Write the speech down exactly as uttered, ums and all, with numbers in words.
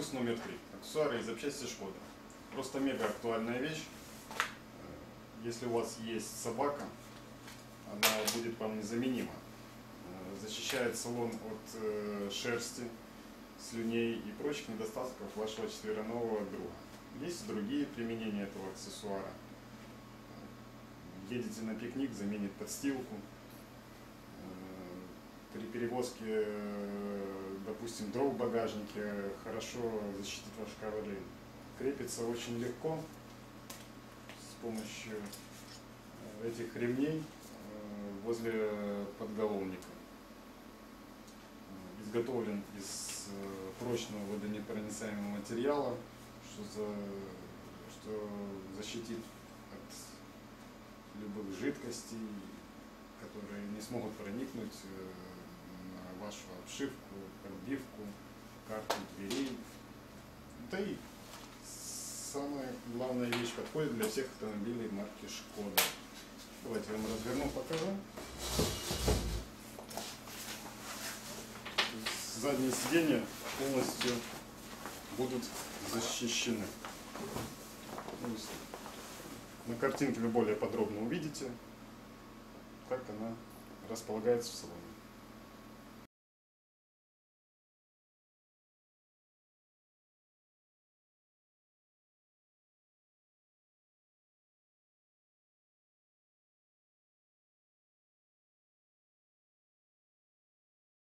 Выпуск номер три. Аксессуары и запчасти Шкода. Просто мега актуальная вещь. Если у вас есть собака, она будет вам незаменима. Защищает салон от шерсти, слюней и прочих недостатков вашего четвероногого друга. Есть другие применения этого аксессуара. Едете на пикник, заменит подстилку. При перевозке, допустим, дров в багажнике хорошо защитит ваш ковролин. Крепится очень легко с помощью этих ремней возле подголовника. Изготовлен из прочного водонепроницаемого материала, что, за, что защитит от любых жидкостей, которые не смогут проникнуть на вашу обшивку, подбивку, карты дверей. Да и самая главная вещь, подходит для всех автомобилей марки Шкода. Давайте я вам разверну, покажу. Задние сиденья полностью будут защищены. На картинке вы более подробно увидите, как она располагается в салоне.